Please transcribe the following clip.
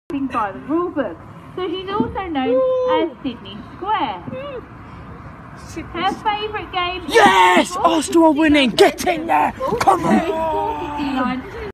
by the rule book, so she's also known as Sydney Square. Her favourite game... Yes! Arsenal are winning! Get in there! Come on!